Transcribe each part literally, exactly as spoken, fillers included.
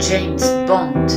James Bond.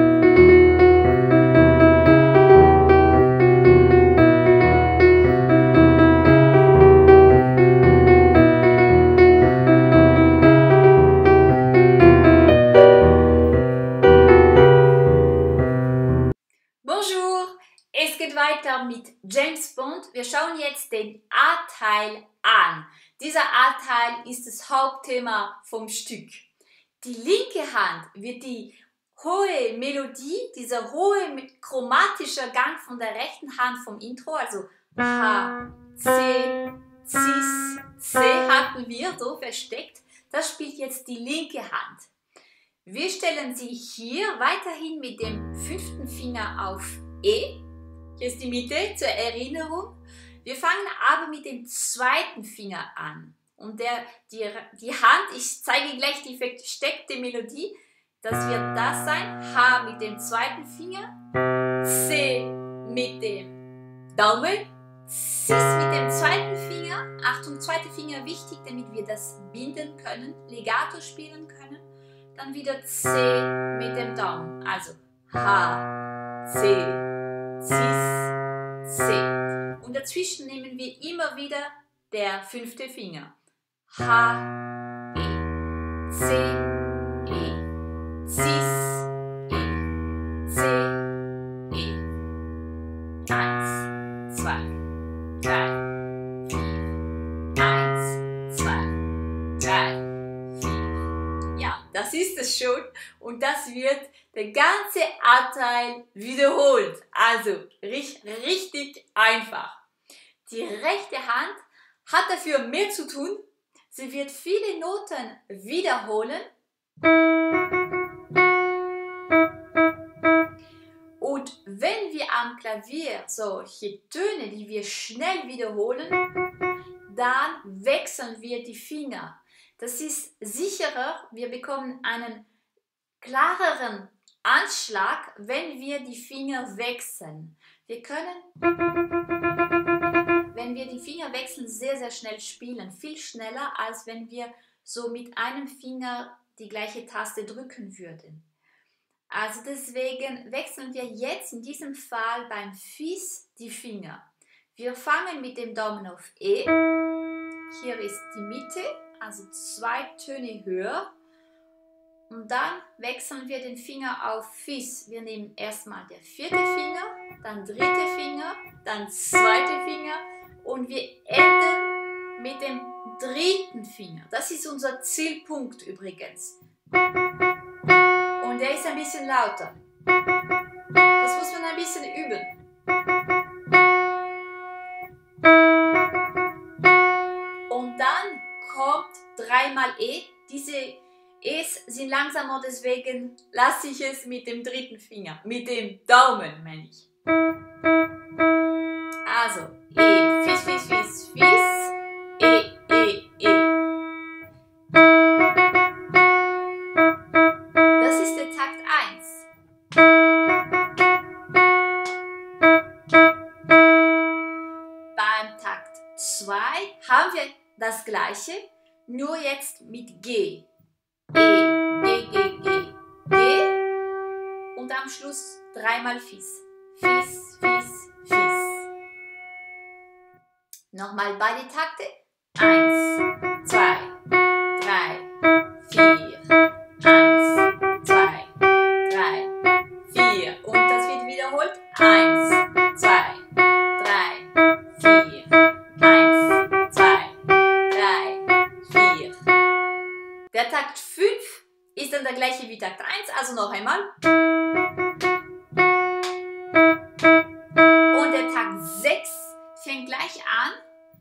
Bonjour, es geht weiter mit James Bond. Wir schauen jetzt den A-Teil an. Dieser A-Teil ist das Hauptthema vom Stück. Die linke Hand wird die hohe Melodie, dieser hohe chromatische Gang von der rechten Hand vom Intro, also H, C, Cis, C hatten wir so versteckt. Das spielt jetzt die linke Hand. Wir stellen sie hier weiterhin mit dem fünften Finger auf E. Hier ist die Mitte zur Erinnerung. Wir fangen aber mit dem zweiten Finger an. Und der, die, die Hand, ich zeige gleich die versteckte Melodie, das wird das sein. H mit dem zweiten Finger, C mit dem Daumen, Cis mit dem zweiten Finger. Achtung, zweiter Finger wichtig, damit wir das binden können, Legato spielen können. Dann wieder C mit dem Daumen, also H, C, Cis, C. Und dazwischen nehmen wir immer wieder der fünfte Finger. H, E, C, E, Cis, E, C, E. Eins, zwei, drei, vier. Eins, zwei, drei, vier. Ja, das ist es schon und das wird der ganze A-Teil wiederholt. Also richtig einfach. Die rechte Hand hat dafür mehr zu tun. Sie wird viele Noten wiederholen und wenn wir am Klavier solche Töne, die wir schnell wiederholen, dann wechseln wir die Finger. Das ist sicherer, wir bekommen einen klareren Anschlag, wenn wir die Finger wechseln. Wir können, wenn wir die Finger wechseln, sehr, sehr schnell spielen. Viel schneller, als wenn wir so mit einem Finger die gleiche Taste drücken würden. Also deswegen wechseln wir jetzt in diesem Fall beim Fis die Finger. Wir fangen mit dem Daumen auf E. Hier ist die Mitte, also zwei Töne höher. Und dann wechseln wir den Finger auf Fis. Wir nehmen erstmal der vierte Finger, dann dritte Finger, dann zweite Finger und wir enden mit dem dritten Finger. Das ist unser Zielpunkt übrigens. Und der ist ein bisschen lauter. Das muss man ein bisschen üben. Und dann kommt dreimal E. Diese E's sind langsamer, deswegen lasse ich es mit dem dritten Finger, mit dem Daumen, meine ich. Also, E, Fis, Fis, Fis, Fis, E, E, E. Das ist der Takt eins. Beim Takt zwei haben wir das gleiche, nur jetzt mit G. E, G, G, G, G und am Schluss dreimal Fis. Fis, Fis, Fis. Nochmal beide Takte. Eins, zwei, drei, vier. Eins, zwei, drei, vier. Und das wird wiederholt. Eins, zwei, drei, vier. Eins, zwei, drei, vier. Der Takt fünf ist dann der gleiche wie Takt eins, also noch einmal. Und der Takt sechs fängt gleich an.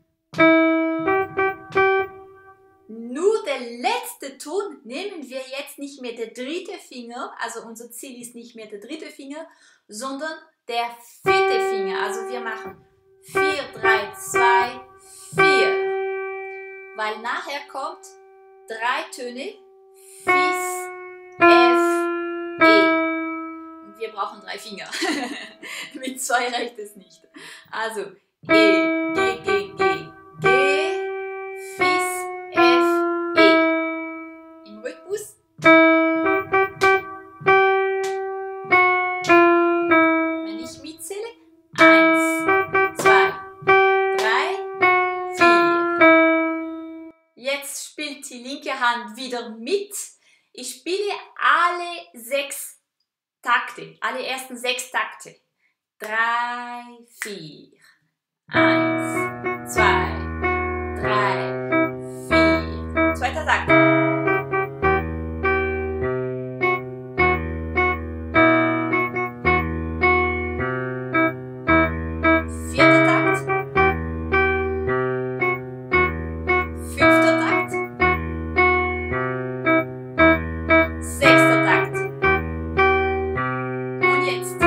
Nur der letzte Ton nehmen wir jetzt nicht mehr der dritte Finger, also unser Ziel ist nicht mehr der dritte Finger, sondern der vierte Finger. Also wir machen vier, drei, zwei, vier. Weil nachher kommt drei Töne, Fis, F, E. Und wir brauchen drei Finger. Mit zwei reicht es nicht. Also E, G, G, G, G, Fis, F, E. Im Rhythmus. spielt die linke Hand wieder mit. Ich spiele alle sechs Takte, alle ersten sechs Takte. Drei, vier. Eins, zwei, drei, vier. Zweiter Takt. Vierter Takt. Fünfter Takt. Sechster Takt. Und jetzt.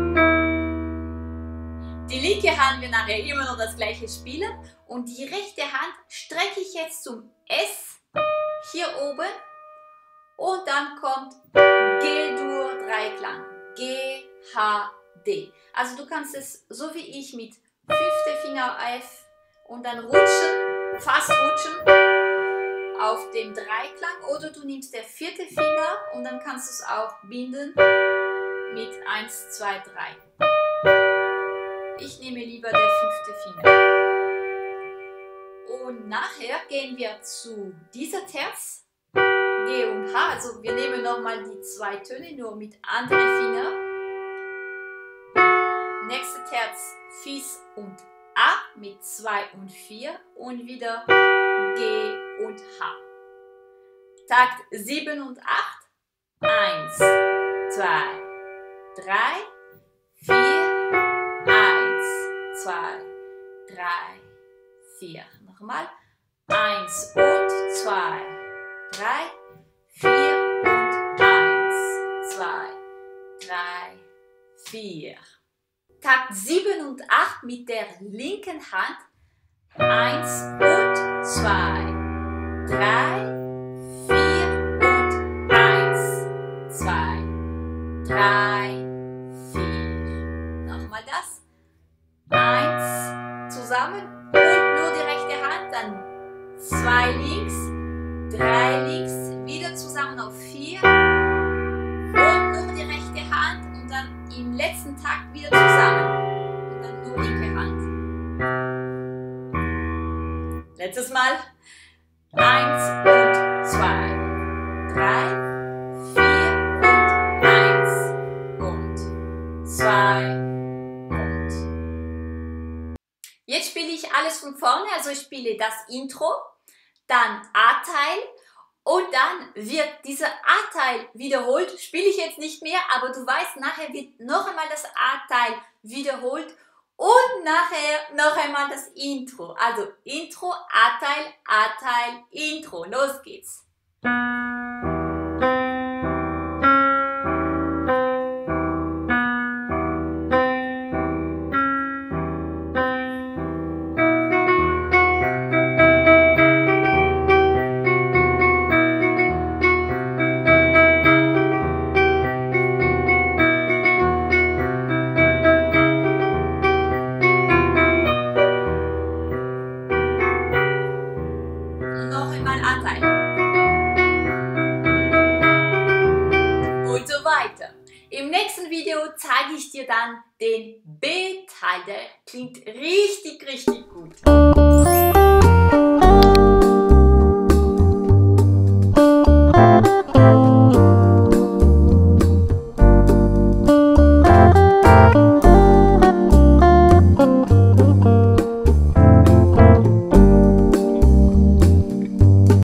Die linke Hand wird nachher immer noch das gleiche spielen und die rechte Hand strecke ich jetzt zum S hier oben und dann kommt G-Dur-Dreiklang. G, H, D. Also du kannst es so wie ich mit fünften Finger F und dann rutschen, fast rutschen auf dem Dreiklang oder du nimmst der vierte Finger und dann kannst du es auch binden mit eins, zwei, drei. Ich nehme lieber der fünfte Finger. Und nachher gehen wir zu dieser Terz, G und H. Also wir nehmen nochmal die zwei Töne, nur mit anderen Fingern. Nächste Terz, Fis und A mit zwei und vier und wieder G und H. Takt sieben und acht. eins, zwei, drei, vier, eins, zwei, drei, vier. Nochmal. eins und zwei, drei, vier und eins, zwei, drei, vier. Takt sieben und acht mit der linken Hand. eins und zwei, drei, vier und eins, zwei, drei, vier. Nochmal das. eins zusammen und nur die rechte Hand, dann zwei links, drei links, wieder zusammen auf vier und nur die rechte Hand und dann im letzten Takt wieder zusammen und dann nur linke Hand. Letztes Mal. eins und zwei, drei, vier und eins und zwei und. Jetzt spiele ich alles von vorne, also ich spiele das Intro, dann A-Teil und dann wird dieser A-Teil wiederholt. Spiele ich jetzt nicht mehr, aber du weißt, nachher wird noch einmal das A-Teil wiederholt. Und nachher noch einmal das Intro. Also Intro, A-Teil, A-Teil, Intro. Los geht's. Im nächsten Video zeige ich dir dann den B-Teil, der klingt richtig, richtig gut.